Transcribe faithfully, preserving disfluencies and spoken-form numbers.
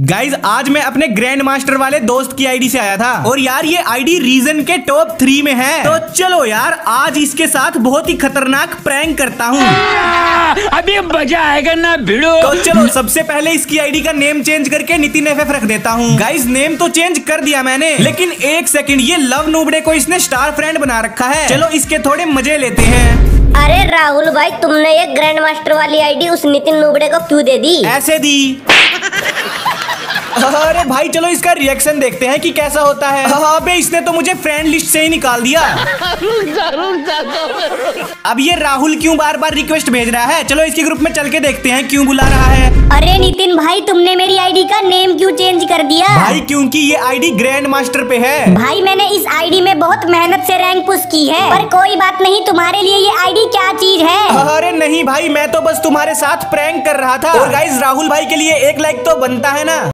Guys आज मैं अपने ग्रैंड मास्टर वाले दोस्त की आईडी से आया था और यार ये आईडी रीजन के टॉप थ्री में है। तो चलो यार आज इसके साथ बहुत ही खतरनाक प्रैंक करता हूँ। अभी मजा आएगा ना भिड़ो। तो चलो सबसे पहले इसकी आईडी का नेम चेंज करके नितिन एफएफ रख देता हूँ। गाइज नेम तो चेंज कर दिया मैंने, लेकिन एक सेकंड, ये लव नूबड़े को इसने स्टार फ्रेंड बना रखा है। चलो इसके थोड़े मजे लेते हैं। अरे राहुल भाई, तुमने ये ग्रैंड मास्टर वाली आईडी उस नितिन नूबड़े को क्यों दे दी? ऐसे दी। अरे भाई चलो इसका रिएक्शन देखते हैं कि कैसा होता है। अबे इसने तो मुझे फ्रेंड लिस्ट से ही निकाल दिया। अब ये राहुल क्यों बार बार रिक्वेस्ट भेज रहा है? चलो इसके ग्रुप में चल के देखते हैं क्यों बुला रहा है। अरे नितिन भाई, तुमने मेरी आईडी का नेम क्यों चेंज कर दिया? भाई क्योंकि ये आईडी ग्रैंड मास्टर पे है। भाई मैंने इस आईडी में बहुत मेहनत से रैंक पुश की है, पर कोई बात नहीं, तुम्हारे लिए ये आईडी क्या चीज है? अरे नहीं भाई, मैं तो बस तुम्हारे साथ प्रैंक कर रहा था। और गाइस राहुल भाई के लिए एक लाइक तो बनता है ना।